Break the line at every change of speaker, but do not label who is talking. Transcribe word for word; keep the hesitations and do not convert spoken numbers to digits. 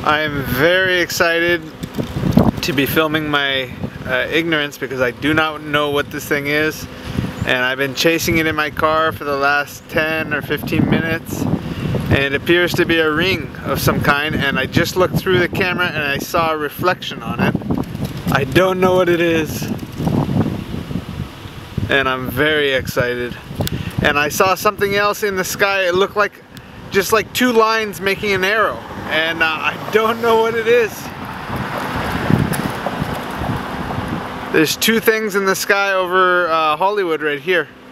I am very excited to be filming my uh, ignorance because I do not know what this thing is, and I've been chasing it in my car for the last ten or fifteen minutes, and it appears to be a ring of some kind, and I just looked through the camera and I saw a reflection on it. I don't know what it is, and I'm very excited. And I saw something else in the sky. It looked like just like two lines making an arrow, and uh, I don't know what it is. There's two things in the sky over uh, Hollywood right here.